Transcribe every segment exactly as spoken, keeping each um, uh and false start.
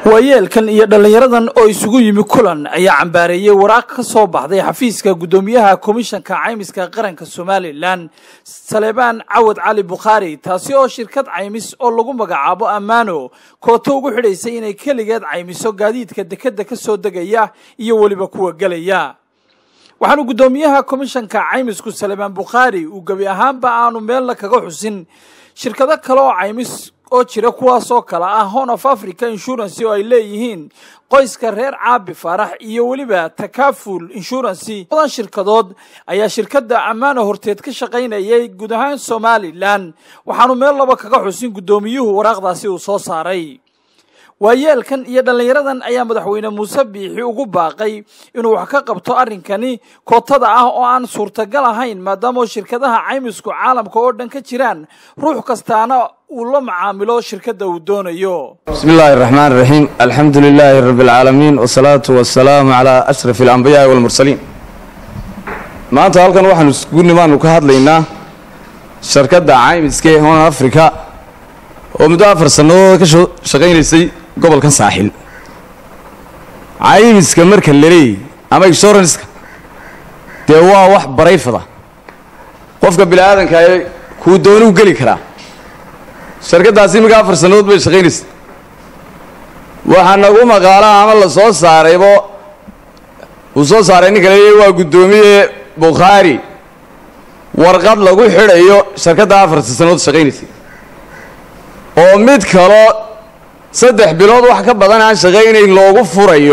waayeelkan iyo dhalinyaradan oo isugu yimi kulan ayaa cambaareeyay waraaq ka soo baxday xafiiska gudoomiyaha komishanka caymiska qaranka Soomaaliland Salebaan Cawad Cali Bukhari taasi oo shirkad caymis oo lagu magacaabo Amano kooto ugu xidhaysay inay kaligeed caymiso gaadiidka dekada ka soo degaya iyo waliba kuwa galaya waxaanu gudoomiyaha komishanka caymisku Salebaan Bukhari uu gabi ahaanba aanu meel la kaga xusin shirkado kale oo caymis oo jira kuwaas oo kala ah Horn of Africa Insurance oo ay leeyihiin qoyska reer Caabi Farax iyo waliba Takaful Insurance badan shirkadood ayaa shirkadda Amano horteed ka shaqaynayay guud ahaan Soomaaliland waxaanu meel laba kaga xusin gudoomiyuhu waraaqdaasi uu soo saaray waayeelkan iyo dhalinyaradan ayaa madaxweyne Muuse Biixi ugu baaqay inuu wax ka qabto arrinkani kootada ah oo aan suurtagal ahayn maadaama shirkadaha caymisku caalamka oo dhan ka jiraan ruux kastaana uu la macaamilo shirkadda uu doonayo bismillaahir rahmaanir rahiim alxamdulillaahi rabbil aalamiin wasalaatu wasalaamu ala ashrafil anbiyaa wal mursaliin maanta halkan waxaan isku nimaanu ka hadlaynaa shirkadda caymiska Horn Africa oo muddo afar sano ka shaqaynaysay gobolkan saaxil caymiska marka la leeyahay ama insurance de waa wax barayfada qofka bilaadanka ay ku doon u gali kara shirkadaasi marka afar sano bay shaqaynaysay waxa nagu maqaala ama la soo saaraybo uu soo saaray ninka leeyahay waa gudoomiye Bukhari warqad lagu xidhayo shirkadda afar sano shaqaynaysay oo mid kale saddex bilood wax ka badan aan shaqaynay loogu furayo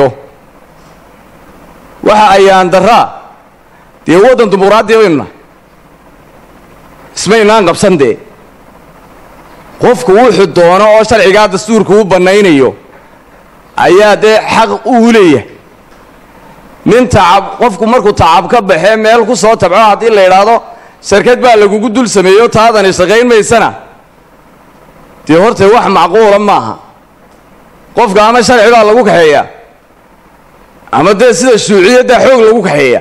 waxa ayaan daraa dee wadan dimuqraadiyeedna ismaynaan qabsande qofku wuxuu doono oo sharciga dastuurku u banaynayo ayaa de xaq u leeyahay nin taab qofku markuu taab ka baxay meel ku soo tabco hadii la yiraahdo shirkad baa lagu dul sameeyo taadana shaqayn maysana dee horta wax macquul ma aha qofka ama sharciga lagu kaxeeyaa ama de sida shuuciyada xoog lagu kaxeeyaa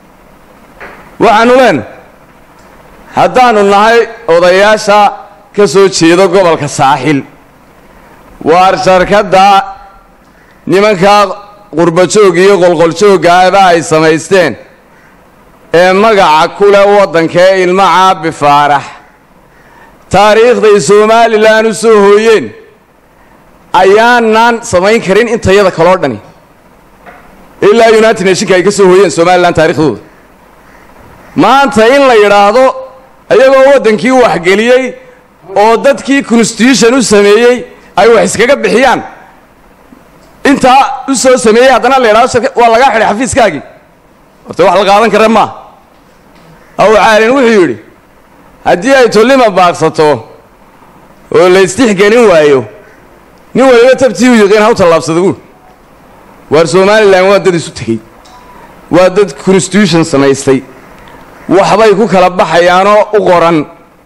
waxaanu leen haddaanu nahay odayaasha ka soo jeedo gobolka saaxil waar shirkadda nimanka qurba joog iyo qolqol jooga ay samaysteen ee magaca kula wadanka ilma Caabi Farax taariikhda Soomaaliland soo hooyeen ayaanan samayn karin intayada kala dhani ilaa United Nations ay ka soo hooyeen Soomaaliland taariikhdooda maanta in la yiraahdo ayagoo wadankii wax galiyay oo dadkii constitution u sameeyay ay wax iskaga bixiyaan inta u soo sameeyay hadana la yiraahdo waa laga xidhay xafiiskaagi horta wax la qaadan kara ma aw caalin wuxuu yiri haddii ay tolima baaqsato oo la istixgelin waayo nin waliba tabtii u yaqaan hawta laabsado war Soomaaliland waa dad isu tagay waa dad constitution samaystay waxbay ku kala baxayaan oo u qoran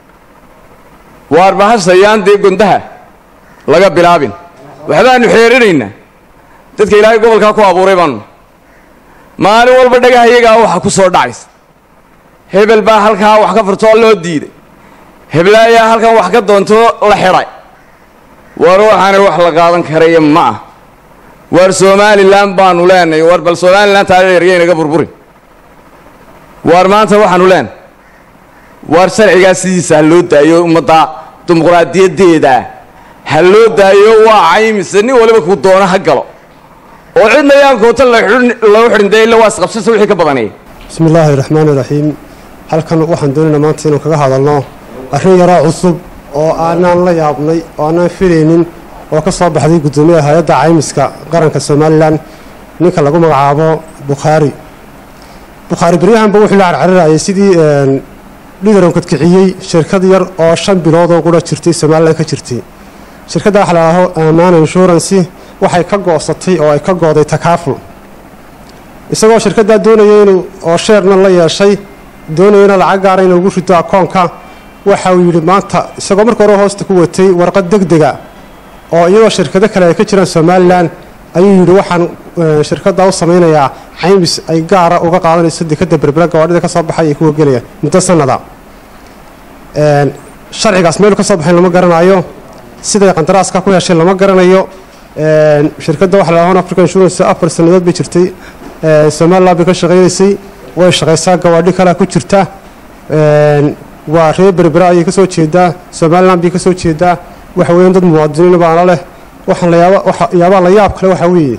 war bahasayaan de gundaha laga bilaabin waxbaanu xeerinayna dadka Ilaahay gobolka ku abuuray baan maalin walba dhagahayaga waxa ku soo dhacays hebel baa halka wax ka furto loo diiday heblaaya halkan wax ka doonto la xiray war waxaan wax la qaadan karay ma war Soomaaliland baanu leenay war bal Soomaaliland taariikhiga inaga burburi war maanta waxaanu leen war sharciga sidiisa loo daayo umada dimuqraadiyadeeda hal loo daayo waa caymis nin waliba ku doona ha galo oo cidna yaan koota la xidhinday la waas qabsay wixii ka badanay bismillaahir rahmaanir rahiim halkan waxaan doonaynaa maanta inaan kaga hadalno arrin yar oo cusub oo aanan la yaabnay oo aanan filaynin oo ka soo baxday gudoomiyaha hay'adda caymiska qaranka Soomaaliland ninka lagu magacaabo Bukhari Bukhari bariyahan buu wuxuu la carcarayay sidii lideran ka kiciyay shirkad yar oo shan bilood oo qura jirtay Soomaaliland ka jirtay shirkadda waxa la yiraahdo Amano Insurance waxay ka go'satay oo ay ka gooday Takaful isagoo shirkadda doonayay inuu oo sheerna la yeeshay doonayna lacag gaar ah inuu ugu rido akoonka waxa uu yiri maanta isagoo markii hore hoosta ku watay warqad degdega oo iyadoo shirkado kale ay ka jiraan Soomaaliland ayuu yiri waxaan shirkadda u sameeynaya caymis ay gaar ah uga qaadanayso dekada berbera gawadida ka soo baxay kuwa galaya muddo sanada een sharcigaas meel ka soo baxay lama garanayo sida qandaraaska ku heshay lama garanayo shirkadda waxa la yidhahdo African Insurance afar sanadood bay jirtay Soomaaliland bay ka shaqeynaysay way shaqeysaa gawaadhi kale ku jirta waa reer berbera ayay ka soo jeedaa Soomaaliland bay ka soo jeedaa waxa weeyaan dad muwaadiniin baan leh waxaan la yaaba waxa yaaba la yaab kale waxa weeye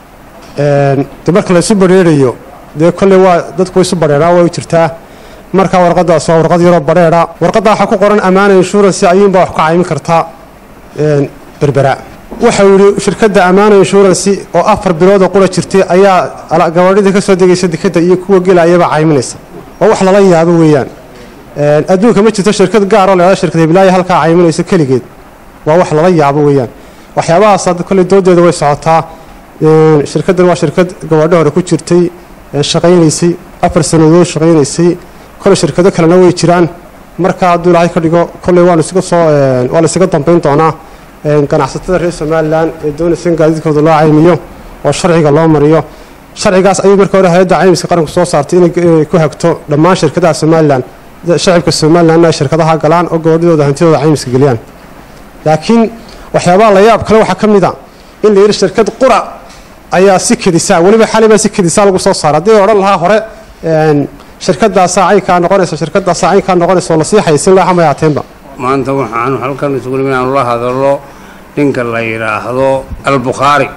een marka la isu bareerayo dee kale waa dadku isu bareeraa way jirtaa marka warqadaas waa warqad yaro bareera warqada waxa ku qoran amaana insurance ayeen baa wax ka caymin kartaa een berbera waxa uu shirkadda amaana insurance oo afar bilood oo qura jirtay ayaa gawaadhida ka soo degaysa dekada iyo kuwa gelayaba cayminaysa oo wax la yaabo weeyaan een adduunka ma jirto shirkad gaar ah oo leedahay shirkad bilaay halka cayminaysa kaligeed waa wax la yaabo weeyaan waxyaabahaas hadda kale doodeeda way socotaa een shirkaddan waa shirkad gawaadho hore ku jirtay shaqaynaysay afar sanadood shaqaynaysay kale shirkado kalena way jiraan marka hadduu ilaahay ka dhigo kale waan isaga soo waa la isaga dambeyn doonaa ganacsatada reer Soomaaliland ee doonaysan gaadiidkooda loo caymiyo oo sharciga loo mariyo sharcigaas ayay markaa hore hay'adda caymiska qaranku soo saartay inay ku hagto dhammaan shirkadaha Soomaaliland shacabka Soomaaliland ay shirkadaha galaan oo go'aadooda hantidooda caymiska galiyaan laakiin waxyaabaha la yaab kale waxa kamid ah in la yiri shirkad qura ayaa si kidisa waliba xaliba si kidisa lagu soo saaray hadii oran lahaa hore een shirkadaas ay ka noqonayso shirkadaas ay ka noqonayso la sii haysin la xamayaateenba maanta waxaan halkan isugu nimaan la hadallo ninka la yiraahdo al-Bukhari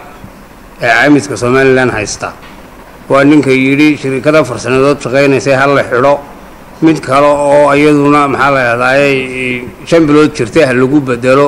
ee caymiska Soomaaliland haysta waa ninka yiri shirkada farsanadood shaqeynaysa hal la xiro mid kale oo ayaduna maxaa la yiraahdaa shan bilood jirtay hal lagu bedelo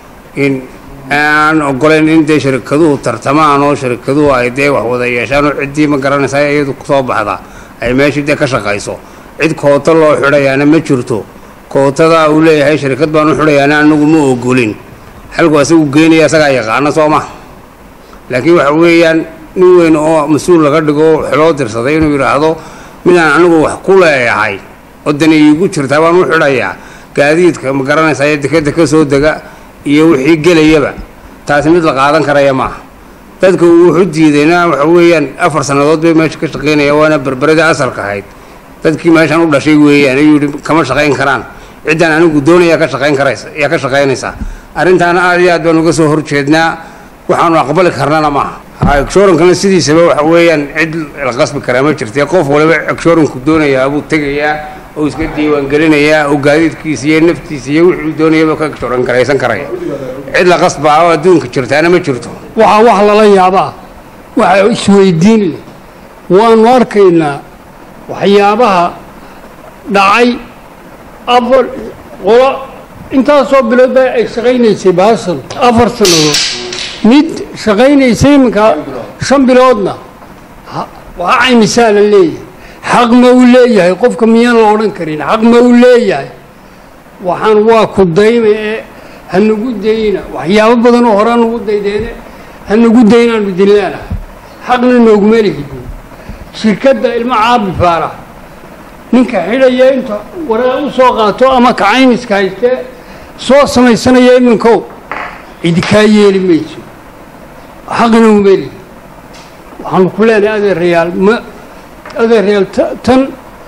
in aan ogoleen in de shirkaduhu tartamaan oo shirkaduhu ay de wax wada yeeshaan oo cidii ma garanaysaa iyadu ku soo baxda ay meeshii de ka shaqeyso cid koota loo xirayaana ma jirto kootada uu leeyahay shirkad baan u xirayaana anagu ma ogolin halku asagu geenaya asaga yaqaana Soomaa laakiin waxa weeyaan nin weyn oo mas'uul laga dhigo xiloo dirsaday inuu yiraahdo midaan anagu wax ku leeyahay wadani igu jirtaa baan u xirayaa gaadiidka ma garanaysaa dekada ka soo daga iyo wixii gelayaba taas mid la qaadan karaya ma dadku wuxuu diidayna waxa weeyaan afar sanadood bay meesha ka shaqeynaya waana berberada asalka ahayd dadkii meeshan u dhashay weeyaan ayuu kama shaqeyn karaan ciidan anigu doonaya ka shaqeyn karaysa ya ka shaqeynaysa arintaana aad iyo aad baan uga soo horjeednaa waxaan aqbali karnaa ma ha insurance sidiisaba waxa weeyaan cid la qasbi kara ma jirto qof waliba insurance doonaya abuu tagayaa oo iska diiwaan gelinaya oo gaadiidkiisa iyo naftiisa iyo wixii doonayaba ka insurance karaysan karaya cid la qasba oo adduunka jirtaana ma jirto waxa wax la yaabaa waxa isweydiin waan arkaynaa waxyaabaha dhacay afar qolo intaasoo bilood ay shaqaynaysay baasal afar sanadood mid shaqaynaysay marka shan biloodna waxa ay misaal leeyahay xaq ma uu leeyahay qofka miyaan la oran karin xaq ma uu leeyahay waxaan waa ku daymay hanagu dayna waxyaabo badan oo hore nagu daydeena hanagu daynaanu dilaana xaqna noogu meelihid shirkadda ilma caabi faara ninka xidhaya inta waraa u soo qaato ama kacaymiska hayste soo samaysanaya iminkow cid ka yeeli mayso xaqna uu meelihid waxaan ku leenahay adeerayaal ma adeerayaal tan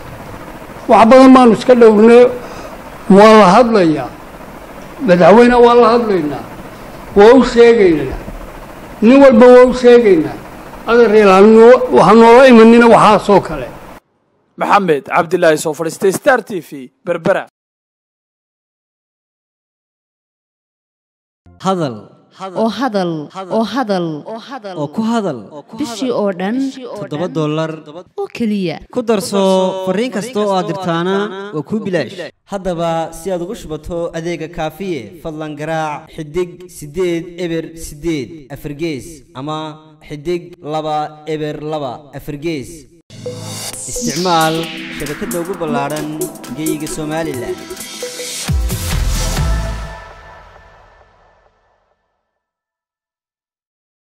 wax badan baanu iska dhowrnay waa la hadlayaa madaxweyne waa la hadlaynaa waa u sheegaynaa nin walba waa u sheegaynaa adeerayaal waxaan noola imanina waxaasoo kale maxamed cabdilaahi soo fadhiistay Star T V berbera hadal oo hadal oo hadal oo ku hadal bishii oo dhan toddoba dollar oo kaliya ku darso fariin kasta oo aad dirtaana waa ku bilaash haddaba si aad ugu shubato adeega kaafiye fadlan garaac xidig sideed eber sideed afargees ama xidig laba eber laba afargees isticmaal shabakadda ugu ballaaran geyga Soomaaliland